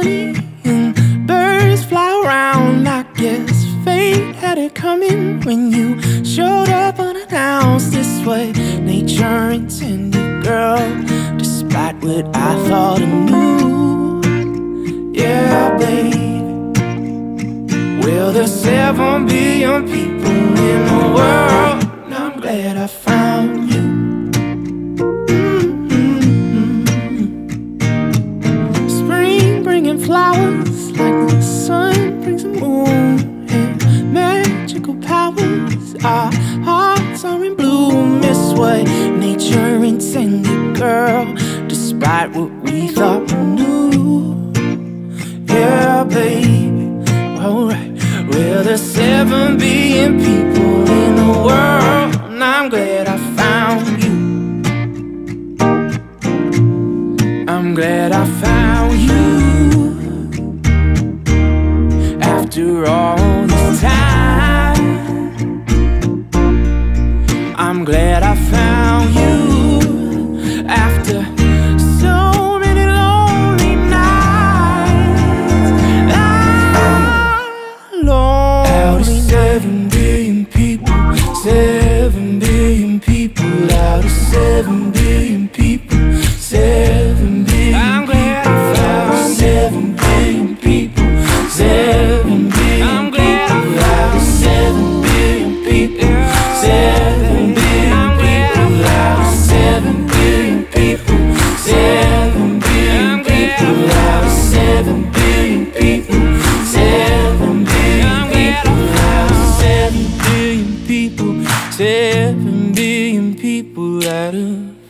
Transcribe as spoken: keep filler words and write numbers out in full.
honey and birds fly around. I guess fate had it coming when you showed up unannounced. This way nature intended, girl, despite what I thought I knew. Yeah, baby. Well, there's seven billion people in the world, and I'm glad I found you. Flowers like the sun brings the moon, and magical powers. Our hearts are in bloom. This way nature intended, girl, despite what we thought we knew. Yeah, baby, alright. Well, there's seven billion people in the world, and I'm glad I found you. I'm glad I found you. After all this time, I'm glad I found you. After so many lonely nights, alone. Out of seven billion people, seven billion people, out of seven billion people, seven billion. I'm glad I found seven billion people, seven. Seven billion people out of